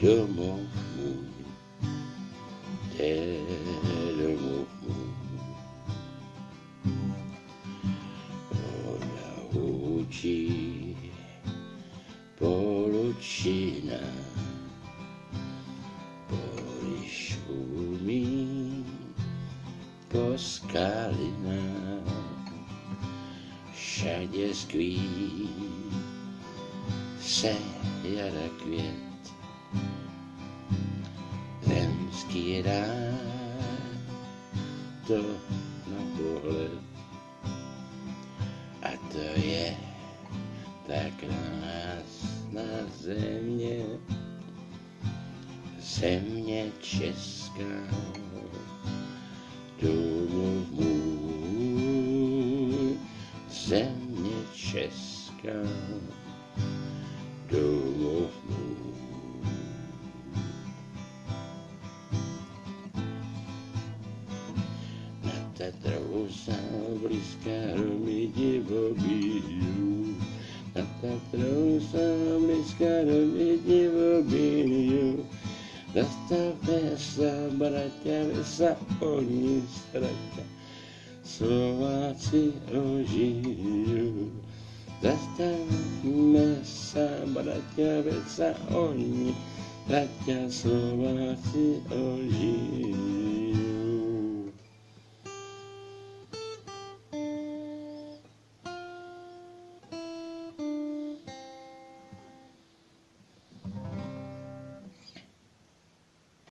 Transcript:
domov můj, domov můj. Voda hučí, polučina, polí šumí po skalinách, všade skví se jara květ, zemský rád, to na pohled, a to je tak krásná země, země česká, domov můj, země česká, domov můj. Na Tatrou sa blízka romy divobíju, na Tatrou sa blízka romy divobíju. Zastavte sa, bratia, sa oni stratia, Slováci ožijú. Zastavme sa, bratia, sa oni stratia, Slováci ožijú.